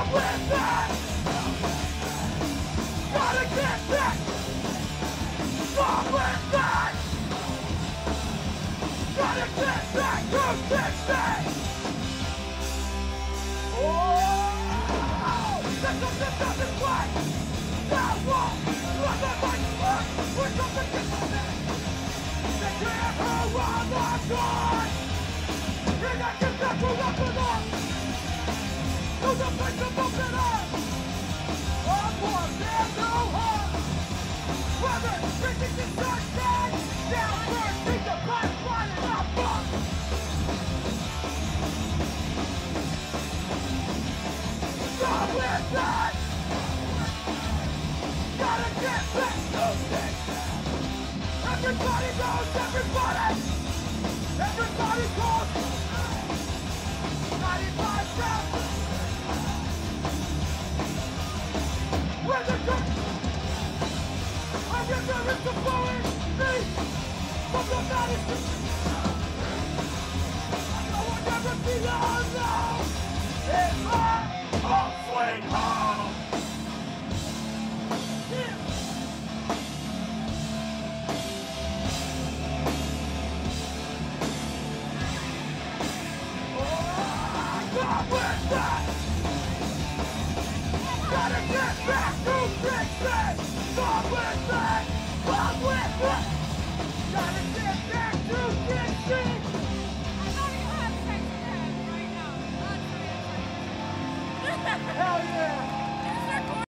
Everybody knows everybody! Everybody calls! 95 cents! When the good... I remember it's the flowing me from the medicine. I will never be alone in my home sweet home. Yeah. With that, gotta get back to Brixton. Stop with that, stop with that. Gotta get back to Brixton. I thought you had sex with him right now. Hell yeah.